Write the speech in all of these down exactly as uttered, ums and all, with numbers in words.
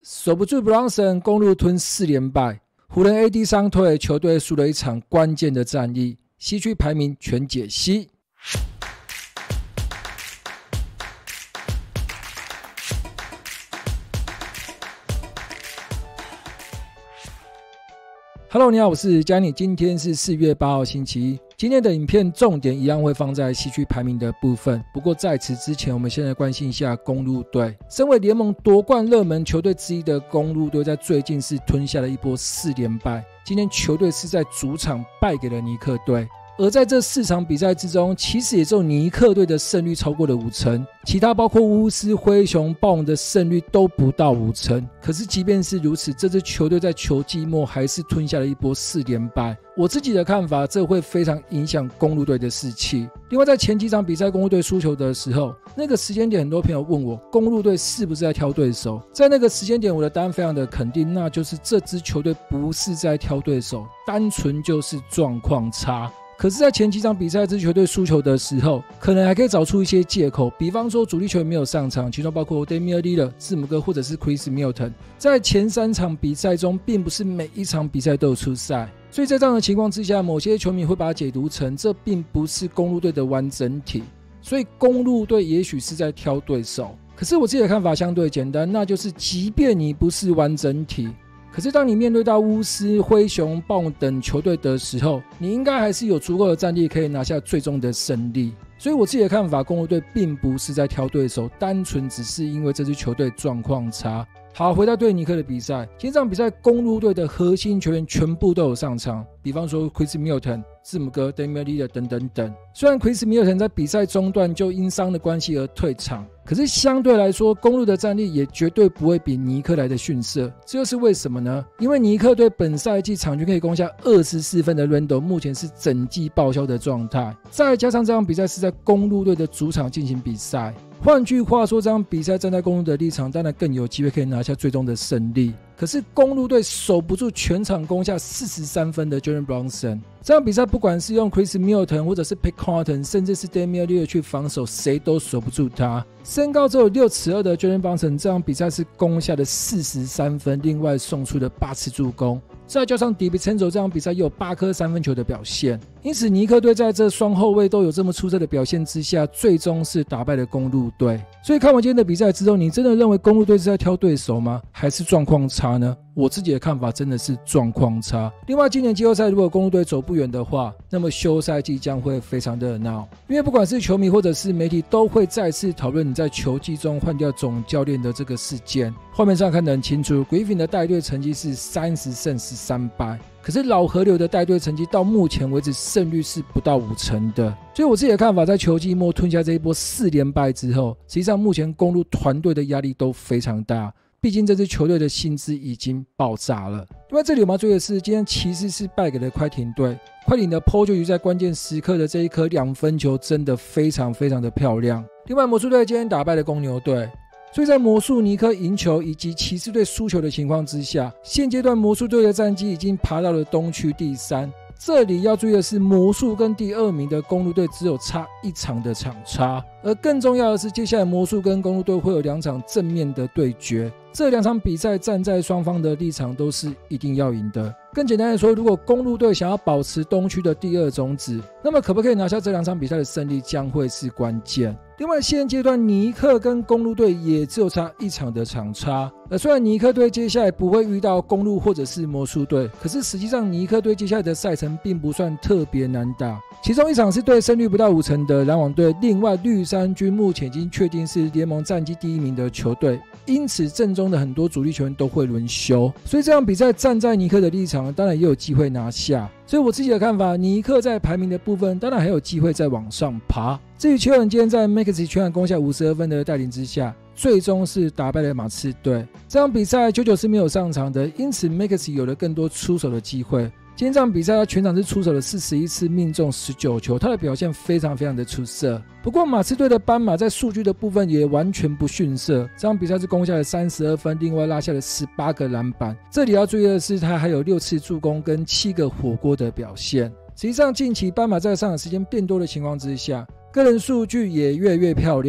守不住 Brunson， 公鹿吞四连败，湖人 A D 伤退，球队输了一场关键的战役。西区排名全解析。Hello， 你好，我是Johnny，今天是四月八号星期一。今天的影片重点一样会放在西区排名的部分，不过在此之前，我们先来关心一下公鹿队。身为联盟夺冠热门球队之一的公鹿队，在最近是吞下了一波四连败。今天球队是在主场败给了尼克队。而在这四场比赛之中，其实也只有尼克队的胜率超过了五成，其他包括巫师、灰熊、暴龙的胜率都不到五成。可是即便是如此，这支球队在球季末还是吞下了一波四连败。我自己的看法，这会非常影响公鹿队的士气。另外在前几场比赛公鹿队输球的时候，那个时间点很多朋友问我公鹿队是不是在挑对手，在那个时间点我的答案非常的肯定，那就是这支球队不是在挑对手，单纯就是状况差。可是在前几场比赛这支球队输球的时候，可能还可以找出一些借口，比方说主力球员没有上场，其中包括 Damian Lillard、字母哥或者是 Chris Middleton， 在前三场比赛中并不是每一场比赛都有出赛，所以在这样的情况之下，某些球迷会把它解读成这并不是公鹿队的完整体，所以公鹿队也许是在挑对手。可是我自己的看法相对简单，那就是即便你不是完整体，可是当你面对到巫师、灰熊、暴龙等球队的时候，你应该还是有足够的战力可以拿下最终的胜利。所以我自己的看法，公鹿队并不是在挑对手，单纯只是因为这支球队状况差。好，回到对尼克的比赛，今天这场比赛公鹿队的核心球员全部都有上场，比方说 Chris Middleton、字母哥、Damian Lillard 等等等。虽然 Chris Middleton 在比赛中段就因伤的关系而退场，可是相对来说，公鹿的战力也绝对不会比尼克来的逊色。这又是为什么呢？因为尼克队本赛季场均可以攻下二十四分的 Randle 目前是整季报销的状态，再加上这场比赛是在公鹿队的主场进行比赛。换句话说，这场比赛站在公鹿的立场，当然更有机会可以拿下最终的胜利。可是公鹿队守不住全场攻下四十三分的 Jalen Brunson。这场比赛不管是用 Chris Middleton 或者是 Pat Connaughton 甚至是 Damian Lillard 去防守，谁都守不住他。身高只有六尺二的 Jalen Brunson 这场比赛是攻下了四十三分，另外送出了八次助攻，再加上 DiVincenzo 这场比赛也有八颗三分球的表现。因此尼克队在这双后卫都有这么出色的表现之下，最终是打败了公鹿队。所以看完今天的比赛之后，你真的认为公鹿队是在挑对手吗？还是状况差呢？我自己的看法真的是状况差。另外今年季后赛如果公鹿队走不远的话，那么休赛季将会非常热闹，因为不管是球迷或者是媒体都会再次讨论你在球季中换掉总教练的这个事件。画面上看得很清楚， Griffin 的带队成绩是三十胜十三败，可是老河流的带队成绩到目前为止胜率是不到五成的。所以我自己的看法，在球季末吞下这一波四连败之后，实际上目前公鹿团队的压力都非常大，毕竟这支球队的薪资已经爆炸了。另外这里我们要注意的是，今天骑士是败给了快艇队，快艇的 Paul George 在关键时刻的这一颗两分球真的非常非常的漂亮。另外魔术队今天打败了公牛队，所以在魔术尼克赢球以及骑士队输球的情况之下，现阶段魔术队的战绩已经爬到了东区第三。这里要注意的是，魔术跟第二名的公鹿队只有差一场的场差，而更重要的是，接下来魔术跟公鹿队会有两场正面的对决，这两场比赛站在双方的立场都是一定要赢的。更简单的说，如果公鹿队想要保持东区的第二种子，那么可不可以拿下这两场比赛的胜利将会是关键。另外现阶段尼克跟公鹿队也只有差一场的场差，而虽然尼克队接下来不会遇到公鹿或者是魔术队，可是实际上尼克队接下来的赛程并不算特别难打，其中一场是对胜率不到五成的篮网队，另外绿衫军目前已经确定是联盟战绩第一名的球队，因此阵中的很多主力球员都会轮休，所以这场比赛站在尼克的立场当然也有机会拿下。所以我自己的看法，尼克在排名的部分当然还有机会再往上爬。至于球员今天在 Maxey 全场攻下五十二分的带领之下，最终是打败了马刺队。这场比赛九九是没有上场的，因此 Maxey 有了更多出手的机会。今天这场比赛他全场是出手了四十一次，命中十九球，他的表现非常非常的出色。不过马刺队的斑马在数据的部分也完全不逊色，这场比赛是攻下了三十二分，另外拉下了十八个篮板。这里要注意的是，他还有六次助攻跟七个火锅的表现。实际上近期斑马在上场时间变多的情况之下，个人数据也越来越漂亮。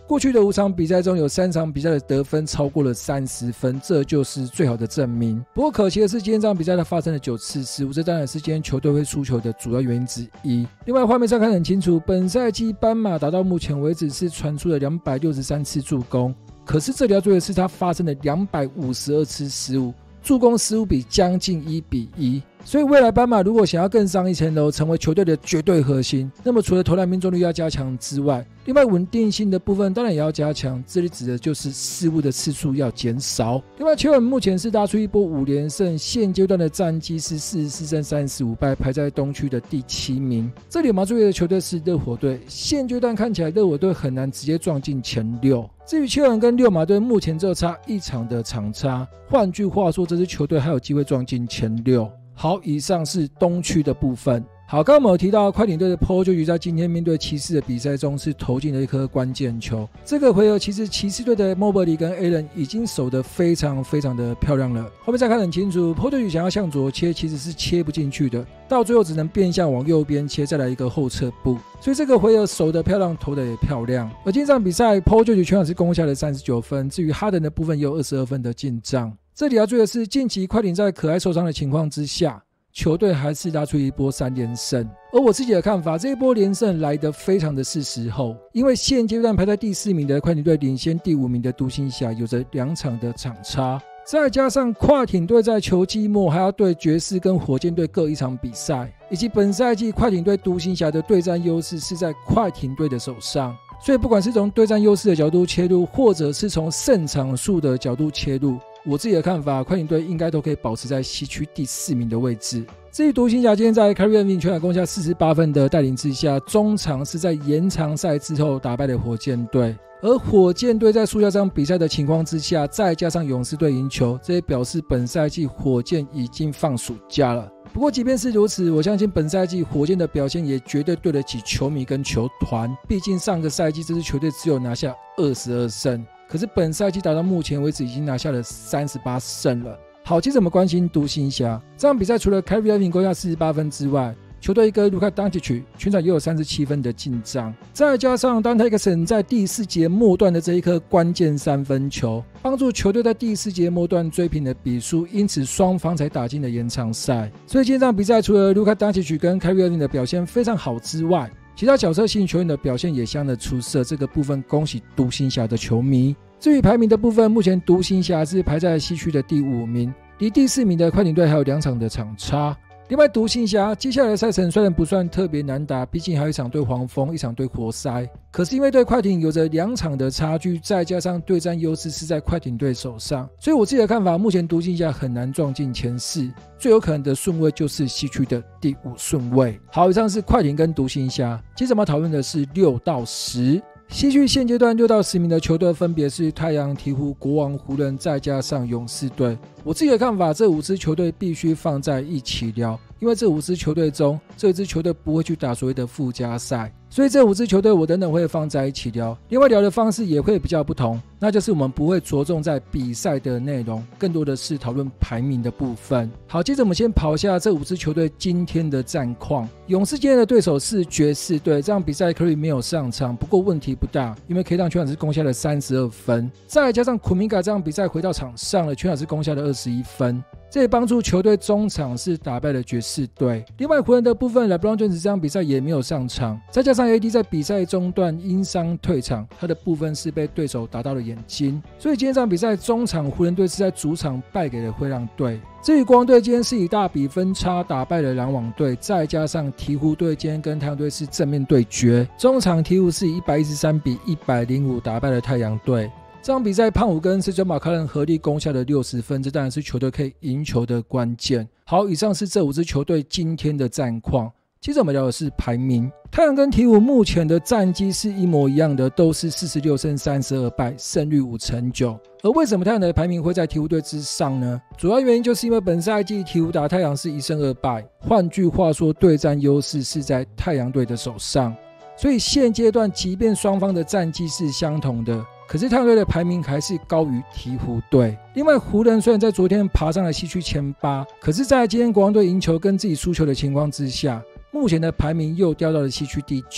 过去的五场比赛中有三场比赛的得分超过了三十分，这就是最好的证明。不过可惜的是，今天这场比赛它发生了九次失误，这当然是今天球队会输球的主要原因之一。另外画面上看得很清楚，本赛季斑马打到目前为止是传出了两百六十三次助攻，可是这里要注意的是，它发生了两百五十二次失误，助攻失误比将近一比一。所以未来斑马如果想要更上一层楼，成为球队的绝对核心，那么除了投篮命中率要加强之外，另外稳定性的部分当然也要加强，这里指的就是失误的次数要减少。另外球员目前是打出一波五连胜，现阶段的战绩是四十四胜三十五败，排在东区的第七名。这里我们要注意的球队是热火队，现阶段看起来热火队很难直接撞进前六。至于七人跟六马队目前只有差一场的场差，换句话说这支球队还有机会撞进前六。好，以上是东区的部分。好，刚刚我们有提到快艇队的 Paul George 在今天面对骑士的比赛中是投进了一颗关键球。这个回合其实骑士队的 Mobley 跟 Allen 已经守得非常非常的漂亮了。后面再看很清楚， Paul George 想要向左切其实是切不进去的，到最后只能变相往右边切，再来一个后撤步。所以这个回合守得漂亮，投得也漂亮。而今天这场比赛 Paul George 全场是攻下了三十九分，至于哈登的部分也有二十二分的进账。这里要注意的是，近期快艇在可爱受伤的情况之下，球队还是拉出一波三连胜。而我自己的看法，这一波连胜来得非常的是时候，因为现阶段排在第四名的快艇队领先第五名的独行侠有着两场的场差，再加上快艇队在球季末还要对爵士跟火箭队各一场比赛，以及本赛季快艇队独行侠的对战优势是在快艇队的手上，所以不管是从对战优势的角度切入，或者是从胜场数的角度切入，我自己的看法，快艇队应该都可以保持在西区第四名的位置。至于独行侠今天在 Kyrie Irving 全场攻下四十八分的带领之下，中场是在延长赛之后打败了火箭队，而火箭队在输下这场比赛的情况之下，再加上勇士队赢球，这也表示本赛季火箭已经放暑假了。不过即便是如此，我相信本赛季火箭的表现也绝对对得起球迷跟球团，毕竟上个赛季这支球队只有拿下二十二胜，可是本赛季打到目前为止已经拿下了三十八胜了。好，接着我们关心独行侠这场比赛，除了 Kyrie Irving 攻下四十八分之外，球队一个卢卡当奇奇全场也有三十七分的进账，再加上丹泰克森在第四节末段的这一颗关键三分球，帮助球队在第四节末段追平了比数，因此双方才打进了延长赛。所以今天这场比赛除了卢卡当奇奇跟 Kyrie Irving 的表现非常好之外，其他角色性球员的表现也相当出色，这个部分恭喜独行侠的球迷。至于排名的部分，目前独行侠是排在西区的第五名，离第四名的快艇队还有两场的场差。另外独行侠接下来的赛程虽然不算特别难打，毕竟还有一场对黄蜂，一场对活塞，可是因为对快艇有着两场的差距，再加上对战优势是在快艇队手上，所以我自己的看法，目前独行侠很难撞进前四，最有可能的顺位就是西区的第五顺位。好，以上是快艇跟独行侠，接着我们要讨论的是六到十。西区现阶段六到十名的球队分别是太阳、鹈鹕、国王、湖人，再加上勇士队。我自己的看法，这五支球队必须放在一起聊，因为这五支球队中，这支球队不会去打所谓的附加赛，所以这五支球队我等等会放在一起聊。另外聊的方式也会比较不同，那就是我们不会着重在比赛的内容，更多的是讨论排名的部分。好，接着我们先跑下这五支球队今天的战况。勇士今天的对手是爵士队，这场比赛 Curry 没有上场，不过问题不大，因为 K 档全场是攻下了三十二分，再加上库明加这场比赛回到场上了，全场是攻下了二十一分，这也帮助球队中场是打败了爵士队。另外湖人的部分 LeBron James 这场比赛也没有上场，再加上 A D 在比赛中段因伤退场，他的部分是被对手打到了眼睛，所以今天这场比赛中场湖人队是在主场败给了灰狼队。至于国王队今天是以大比分差打败了篮网队，再加上鹈鹕队今天跟太阳队是正面对决，中场鹈鹕是以一百一十三比一百零五打败了太阳队。这场比赛胖虎跟 C J 马卡伦合力攻下了六十分，这当然是球队可以赢球的关键。好，以上是这五支球队今天的战况。接着我们聊的是排名，太阳跟鹈鹕目前的战绩是一模一样的，都是四十六胜三十二败，胜率五成九。而为什么太阳的排名会在鹈鹕队之上呢？主要原因就是因为本赛季鹈鹕打太阳是一胜二败，换句话说对战优势是在太阳队的手上，所以现阶段即便双方的战绩是相同的，可是太阳队的排名还是高于鹈鹕队。另外湖人虽然在昨天爬上了西区前八，可是在今天国王队赢球跟自己输球的情况之下，目前的排名又掉到了西区第九。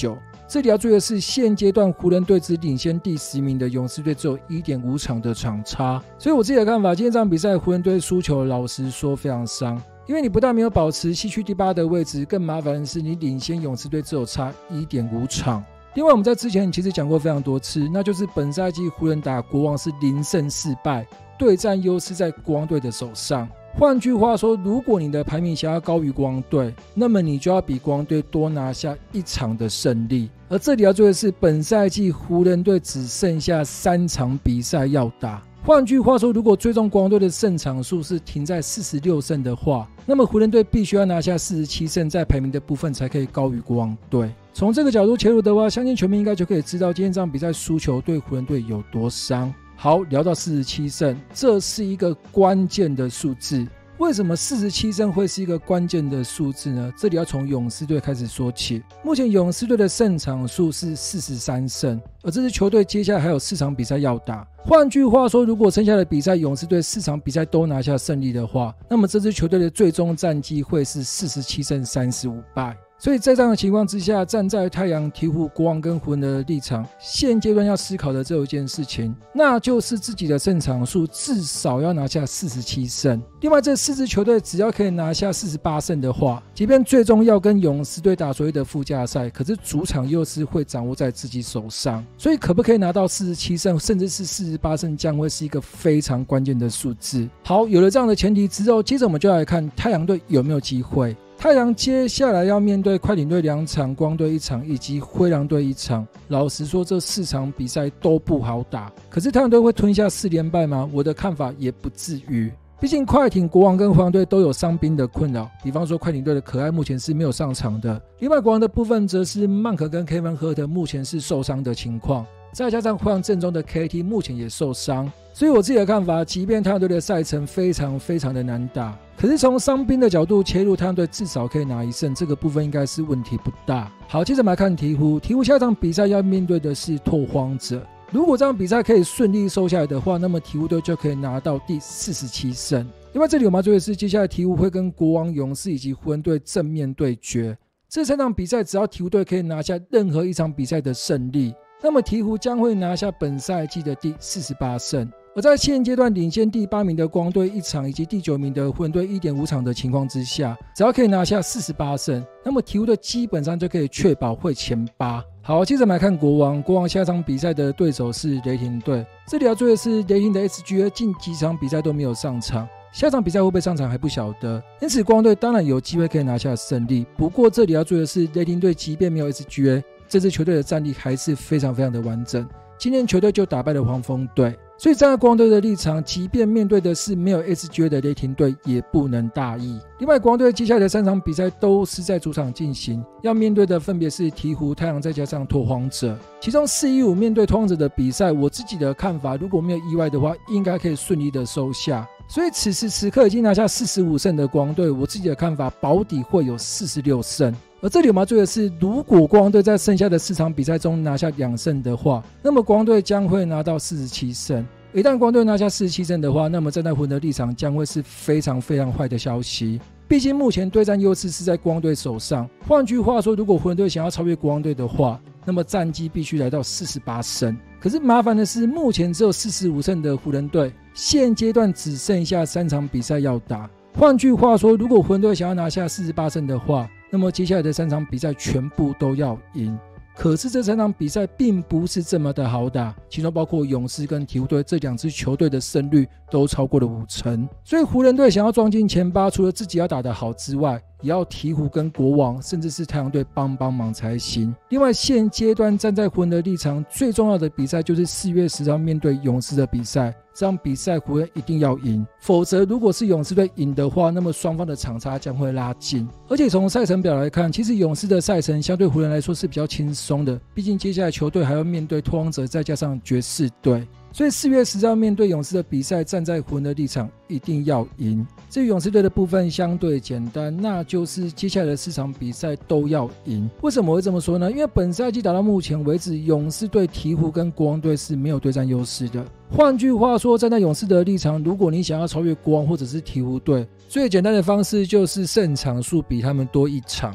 这里要注意的是，现阶段湖人队只领先第十名的勇士队只有 一点五 场的场差，所以我自己的看法，今天这场比赛湖人队输球，老实说非常伤，因为你不但没有保持西区第八的位置，更麻烦的是你领先勇士队只有差 一点五 场。另外我们在之前其实讲过非常多次，那就是本赛季湖人打国王是零胜四败，对战优势在国王队的手上。换句话说，如果你的排名想要高于国王队，那么你就要比国王队多拿下一场的胜利。而这里要注意的是，本赛季湖人队只剩下三场比赛要打。换句话说，如果最终国王队的胜场数是停在四十六胜的话，那么湖人队必须要拿下四十七胜，在排名的部分才可以高于国王队。从这个角度切入的话，相信球迷应该就可以知道今天这场比赛输球对湖人队有多伤。好，聊到四十七胜，这是一个关键的数字。为什么四十七胜会是一个关键的数字呢？这里要从勇士队开始说起。目前勇士队的胜场数是四十三胜，而这支球队接下来还有四场比赛要打。换句话说，如果剩下的比赛勇士队四场比赛都拿下胜利的话，那么这支球队的最终战绩会是四十七胜三十五败。所以在这样的情况之下，站在太阳、鹈鹕、国王跟湖人的立场，现阶段要思考的只有一件事情，那就是自己的胜场数至少要拿下四十七胜。另外这四支球队只要可以拿下四十八胜的话，即便最终要跟勇士队打所谓的附加赛，可是主场优势会掌握在自己手上，所以可不可以拿到四十七胜甚至是四十八胜，将会是一个非常关键的数字。好，有了这样的前提之后，接着我们就来看太阳队有没有机会。太阳接下来要面对快艇队两场、光队一场以及灰狼队一场。老实说，这四场比赛都不好打。可是太阳队会吞下四连败吗？我的看法也不至于。毕竟快艇、国王跟灰狼队都有伤兵的困扰，比方说快艇队的可爱目前是没有上场的，另外国王的部分则是曼可跟 Kevin Huerter 目前是受伤的情况，再加上灰狼阵中的 K T 目前也受伤。所以我自己的看法，即便太阳队的赛程非常非常的难打，可是从伤兵的角度切入，太阳队至少可以拿一胜，这个部分应该是问题不大。好，接着我们来看鹈鹕。鹈鹕下一场比赛要面对的是拓荒者，如果这场比赛可以顺利收下来的话，那么鹈鹕队就可以拿到第四十七胜。另外这里我们要注意的是，接下来鹈鹕会跟国王、勇士以及湖人队正面对决，这三场比赛只要鹈鹕队可以拿下任何一场比赛的胜利，那么鹈鹕将会拿下本赛季的第四十八胜。而在现阶段领先第八名的光队一场以及第九名的湖人队 一点五 场的情况之下，只要可以拿下四十八胜，那么鹈鹕队基本上就可以确保会前八。好，接着我们来看国王。国王下场比赛的对手是雷霆队，这里要注意的是，雷霆的 S G A 近几场比赛都没有上场，下场比赛会不会上场还不晓得，因此国王队当然有机会可以拿下胜利。不过这里要注意的是，雷霆队即便没有 S G A， 这支球队的战力还是非常非常的完整，今年球队就打败了黄蜂队，所以站在国王队的立场，即便面对的是没有 S G A 的雷霆队，也不能大意。另外国王队接下来的三场比赛都是在主场进行，要面对的分别是鹈鹕、太阳再加上拓荒者，其中四一五面对拓荒者的比赛，我自己的看法，如果没有意外的话，应该可以顺利的收下。所以此时此刻已经拿下四十五胜的国王队，我自己的看法保底会有四十六胜。而这里我们要注意的是，如果国王队在剩下的四场比赛中拿下两胜的话，那么国王队将会拿到四十七胜。一旦国王队拿下四十七胜的话，那么站在湖人的立场将会是非常非常坏的消息。毕竟目前对战优势是在国王队手上，换句话说，如果湖人队想要超越国王队的话，那么战绩必须来到四十八胜。可是麻烦的是，目前只有四十五胜的湖人队，现阶段只剩下三场比赛要打。换句话说，如果湖人队想要拿下四十八胜的话，那么接下来的三场比赛全部都要赢。可是这三场比赛并不是这么的好打，其中包括勇士跟鹈鹕队这两支球队的胜率都超过了五成，所以湖人队想要撞进前八，除了自己要打得好之外，也要鹈鹕跟国王甚至是太阳队帮帮忙才行。另外现阶段站在湖人的立场，最重要的比赛就是四月十号面对勇士的比赛，这场比赛湖人一定要赢，否则如果是勇士队赢的话，那么双方的场差将会拉近。而且从赛程表来看，其实勇士的赛程相对湖人来说是比较轻松的，毕竟接下来球队还要面对拓荒者再加上爵士队，所以四月十号面对勇士的比赛，站在湖人的立场一定要赢。至于勇士队的部分相对简单，那就是接下来的四场比赛都要赢。为什么我会这么说呢？因为本赛季打到目前为止，勇士队、鹈鹕跟国王队是没有对战优势的。换句话说，站在勇士的立场，如果你想要超越国王或者是鹈鹕队，最简单的方式就是胜场数比他们多一场。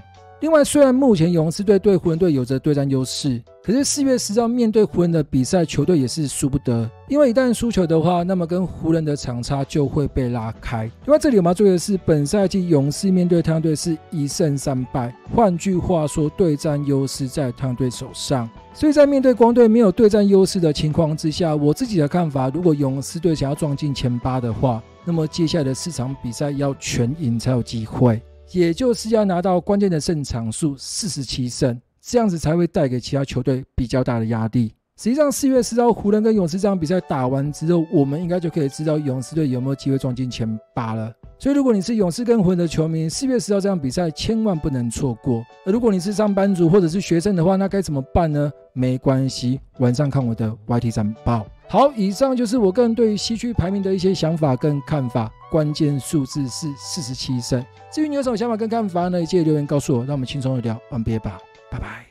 另外，虽然目前勇士队对湖人队有着对战优势，可是四月十号面对湖人的比赛，球队也是输不得，因为一旦输球的话，那么跟湖人的场差就会被拉开。另外，这里我们要注意的是，本赛季勇士面对太阳队是一胜三败，换句话说，对战优势在太阳队手上。所以在面对光队没有对战优势的情况之下，我自己的看法，如果勇士队想要撞进前八的话，那么接下来的四场比赛要全赢才有机会，也就是要拿到关键的胜场数四十七胜，这样子才会带给其他球队比较大的压力。实际上四月十号湖人跟勇士这场比赛打完之后，我们应该就可以知道勇士队有没有机会撞进前八了。所以如果你是勇士跟湖人的球迷，四月十号这场比赛千万不能错过。而如果你是上班族或者是学生的话，那该怎么办呢？没关系，晚上看我的 Y T 战报。好，以上就是我个人对于西区排名的一些想法跟看法，关键数字是四十七胜。至于你有什么想法跟看法呢，记得留言告诉我，让我们轻松的聊 N B A 吧。拜拜。